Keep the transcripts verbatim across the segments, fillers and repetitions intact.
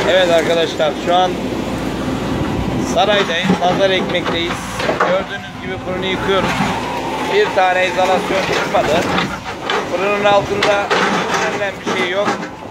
Evet arkadaşlar, şu an saraydayız, pazar ekmekteyiz. Gördüğünüz gibi fırını yıkıyoruz. Bir tane izolasyon çıkmadı. Fırının altında denilen bir şey yok.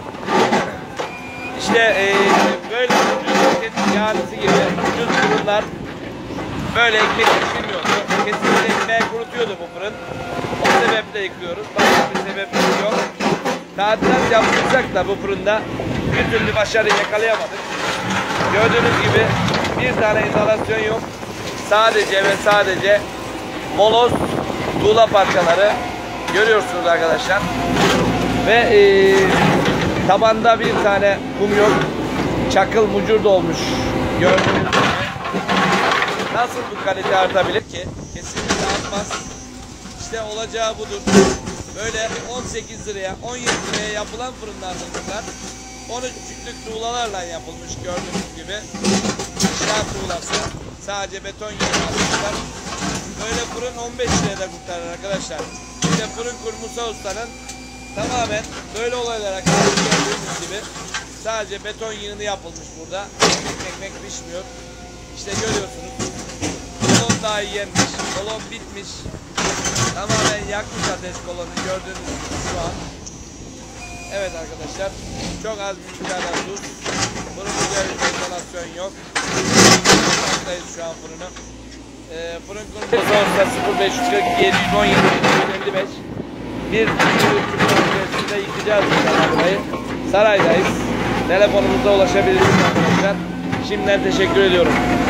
İşte e, böyle ucuz yağlısı gibi ucuz fırınlar böyle ekmek pişirmiyordu. Kesinlikle ekmeği kurutuyordu bu fırın. O sebeple yıkıyoruz. Başka bir sebebimiz yok. Tadilat yaptıysak da bu fırında bir türlü başarı yakalayamadık. Gördüğünüz gibi bir tane izolasyon yok. Sadece ve sadece moloz tuğla parçaları görüyorsunuz arkadaşlar. Ve e, tabanda bir tane kum yok. Çakıl mucur da olmuş. Gördüğünüz gibi. Nasıl bu kalite artabilir ki? Kesinlikle artmaz. İşte olacağı budur. Böyle on sekiz liraya, on yedi liraya yapılan fırınlardır bunlar. on üç küçüklük tuğlalarla yapılmış gördüğünüz gibi. İnşaat tuğlası. Sadece beton yığını almışlar. Böyle fırın on beş liraya da kurtarır arkadaşlar. İşte fırın kurmusa ustanın tamamen böyle olaylara karşı gördüğünüz gibi sadece beton yığını yapılmış burada. Ekmek pişmiyor. İşte görüyorsunuz. Kolon daha yenmiş. Kolon bitmiş. Tamamen yakmış ateş kolonu gördüğünüz gibi şu an. Evet arkadaşlar. Çok az bir miktarda tuz. Fırın üzerinde izolasyon yok. Buradayız şu an fırını. Ee, fırın kurumusu sıfır beş kırk yedi yüz on yedi elli beş. Bir kilometresinde yıkacağız burayı. Saraydayız. Telefonumuza ulaşabilirsiniz arkadaşlar. Şimdiden teşekkür ediyorum.